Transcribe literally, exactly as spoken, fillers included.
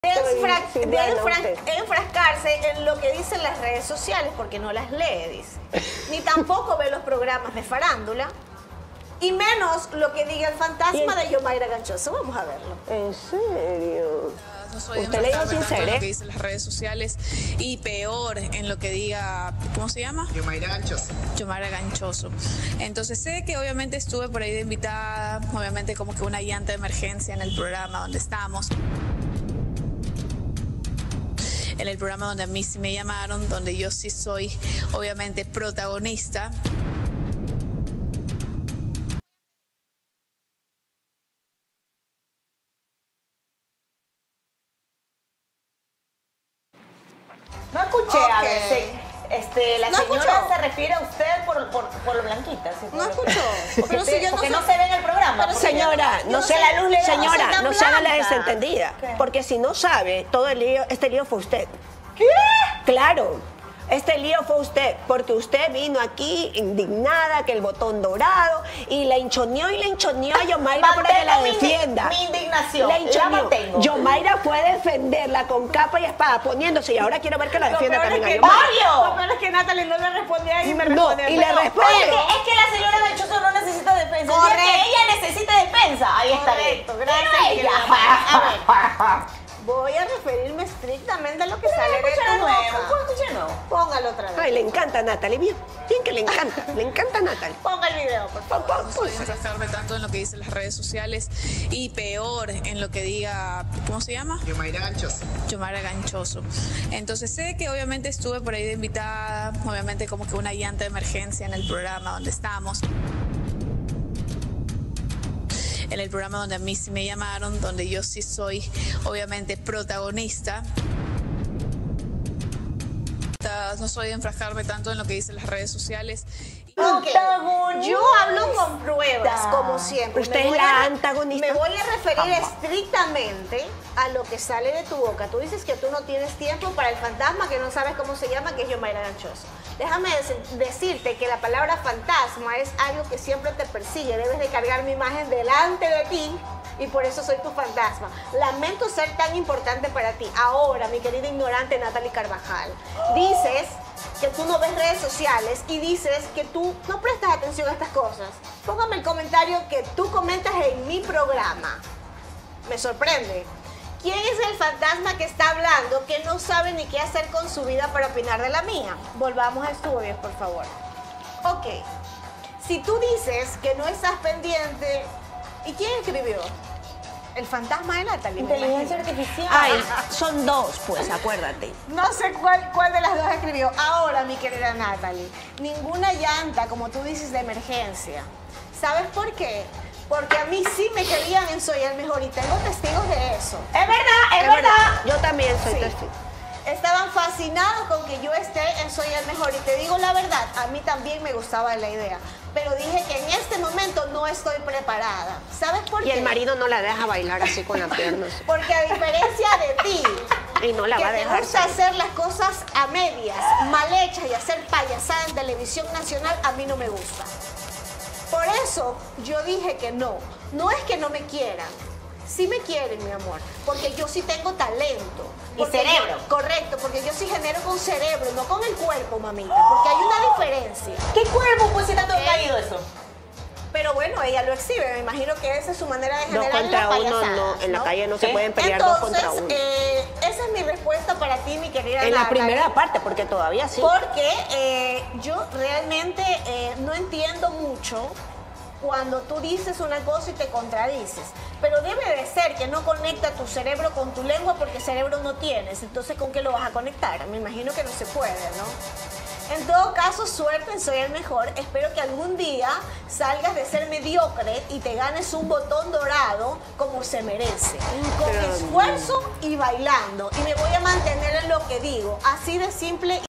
Enfra de enfra enfrascarse en lo que dicen las redes sociales, porque no las lee, dice. Ni tampoco ve los programas de farándula, y menos lo que diga el fantasma de Yomaira Ganchoso. Vamos a verlo. ¿En serio? No soy ¿Usted le dijo sincero? En lo que dicen las redes sociales y peor en lo que diga, ¿cómo se llama? Yomaira Ganchoso. Yomaira Ganchoso. Entonces sé que obviamente estuve por ahí de invitada, obviamente como que una llanta de emergencia en el programa donde estamos. En el programa donde a mí sí me llamaron, donde yo sí soy obviamente protagonista. No escuché, Okay. a ver, sí. Este, la ¿No señora escuchó? se refiere a usted por, por, por lo blanquita. ¿Sí? No escuchó. Porque, Pero si yo no porque sé- no se ve en el programa. Pero porque- Señora, yo no no se sé- la luz le yo no soy señora, tan no se haga la blanca. desentendida. ¿Qué? Porque si no sabe, todo el lío, este lío fue usted. ¿Qué? Claro, este lío fue usted, porque usted vino aquí indignada, que el botón dorado, y la hinchoneó y la hinchoneó a Yomaira para que la Mantengo mi indi- defienda. mi indignación, La la hinchoneó. mantengo. Yomaira fue a defenderla con capa y espada, poniéndose, y ahora quiero ver que la Lo defienda peor también es a que- Yomaira. ¡Mario! Lo peor es que Natalie no le responde a ella y me No, responde a y mí. le No, responde. Oye, que es que la señora Ganchoso no necesita defensa. Correcto. Es que ella necesita defensa. Ahí está bien. Correcto, gracias, Pero querida ella. mamá. Voy a referirme estrictamente a lo que sale de Escucha tu de nuevo. boca. ¿Puedo escuchar no? Póngalo otra vez. Ay, le encanta a Natalie, bien, bien que le encanta, le encanta a Natalie. Ponga el video, por favor. Pa- pa- No soy pues, enfrascarme tanto en lo que dicen las redes sociales y peor en lo que diga, ¿cómo se llama? Yomaira Ganchoso. Yomaira Ganchoso. Entonces sé que obviamente estuve por ahí de invitada, obviamente como que una llanta de emergencia en el programa donde estamos. En el programa donde a mí sí me llamaron, donde yo sí soy obviamente protagonista. No soy de enfrascarme tanto en lo que dicen las redes sociales. Ok, Antagonista. yo hablo con pruebas, como siempre. Usted Me es voy la a- antagonista. Me voy a referir estrictamente a lo que sale de tu boca. Tú dices que tú no tienes tiempo para el fantasma, que no sabes cómo se llama, que es Yomaira Ganchoso. Déjame dec- decirte que la palabra fantasma es algo que siempre te persigue. Debes de cargar mi imagen delante de ti y por eso soy tu fantasma. Lamento ser tan importante para ti. Ahora, mi querida ignorante Natalie Carvajal, dices que tú no ves redes sociales y dices que tú no prestas atención a estas cosas. Póngame el comentario que tú comentas en mi programa. Me sorprende. ¿Quién es el fantasma que está hablando que no sabe ni qué hacer con su vida para opinar de la mía? Volvamos a estudios, por favor. Ok. Si tú dices que no estás pendiente, ¿y quién escribió? El fantasma de Natalie. me Inteligencia imagino. artificial. Ay, son dos, pues, acuérdate. No sé cuál, cuál de las dos escribió. Ahora, mi querida Natalie, ninguna llanta, como tú dices, de emergencia. ¿Sabes por qué? Porque a mí sí me querían en Soy el Mejor y tengo testigos de eso. Es verdad, es, Es verdad. verdad. Yo también soy Sí. testigo. Estaban fascinados con que yo esté en Soy el Mejor y te digo la verdad, a mí también me gustaba la idea, pero dije que en este momento no estoy preparada. ¿Sabes por Y qué? el marido no la deja bailar así con las piernas. Porque a diferencia de ti, Y no la que va a te dejar gusta salir. hacer las cosas a medias, mal hechas y hacer payasada en televisión nacional, a mí no me gusta. Por eso yo dije que no. No es que no me quieran. Sí me quieren, mi amor, porque yo sí tengo talento. Y Porque cerebro. yo- correcto, porque yo sí genero con cerebro, no con el cuerpo, mamita, porque hay una diferencia. ¿Qué cuerpo pues si tanto ¿Qué? caído eso? Pero bueno, ella lo exhibe, me imagino que esa es su manera de Dos generar contra las uno, no, payasadas, en la ¿no? calle no se ¿Qué? pueden pelear Entonces, dos contra uno. eh, esa es mi respuesta para ti, mi querida En la Natalie. primera parte, porque todavía sí. Porque eh, yo realmente eh, no entiendo mucho cuando tú dices una cosa y te contradices. Pero debe de ser que no conecta tu cerebro con tu lengua porque cerebro no tienes. Entonces, ¿con qué lo vas a conectar? Me imagino que no se puede, ¿no? En todo caso, suerte en Soy el Mejor. Espero que algún día salgas de ser mediocre y te ganes un botón dorado como se merece. Con Pero- esfuerzo y bailando. Y me voy a mantener en lo que digo. Así de simple.